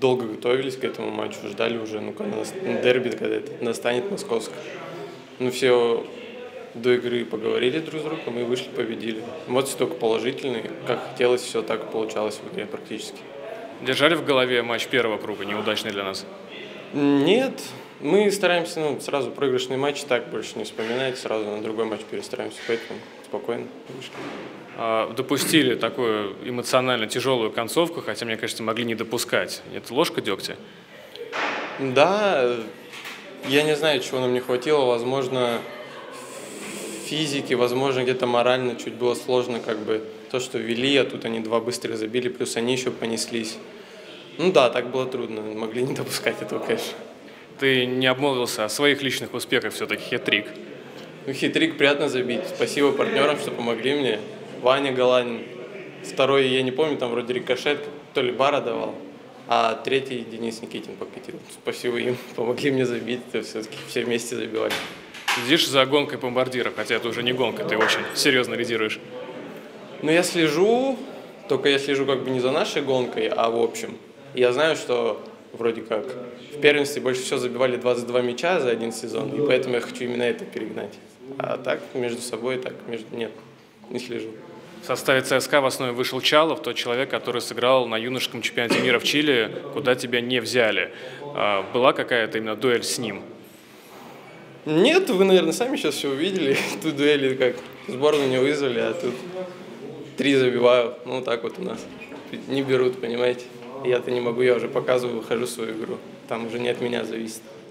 долго готовились к этому матчу, ждали уже, ну, когда дерби, когда это настанет московское. Ну, все до игры поговорили друг с другом и вышли, победили. Эмоции только положительные, как хотелось, все так и получалось в игре практически. Держали в голове матч первого круга, неудачный для нас? Нет, мы стараемся сразу проигрышный матч так больше не вспоминать, сразу на другой матч перестраиваемся, поэтому спокойно вышли. Допустили такую эмоционально тяжелую концовку, хотя, мне кажется, могли не допускать. Это ложка дегтя? Да, я не знаю, чего нам не хватило, возможно, физики, возможно, где-то морально чуть было сложно, как бы то, что вели, а тут они два быстрых забили, плюс они еще понеслись. Ну да, так было трудно, могли не допускать этого, конечно. Ты не обмолвился о своих личных успехах, все-таки хет-трик. Ну, хитрик приятно забить. Спасибо партнерам, что помогли мне. Ваня Галанин. Второй, я не помню, там вроде рикошет, то ли Бара давал. А третий Денис Никитин покатил. Спасибо им, помогли мне забить. Это все-таки все вместе забивали. Следишь за гонкой бомбардира, хотя это уже не гонка, ты очень серьезно лидируешь. Но я слежу, только я слежу как бы не за нашей гонкой, а в общем. Я знаю, что вроде как в первенстве больше всего забивали 22 мяча за один сезон, и поэтому я хочу именно это перегнать. А так между собой, так нет, не слежу. В составе ЦСКА в основе вышел Чалов, тот человек, который сыграл на юношеском чемпионате мира в Чили, куда тебя не взяли. Была какая-то именно дуэль с ним? Нет, вы, наверное, сами сейчас все увидели. Тут дуэли как сборную не вызвали, а тут 3 забиваю. Ну, так вот у нас. Не берут, понимаете? Я-то не могу, я уже показываю, выхожу в свою игру. Там уже не от меня зависит.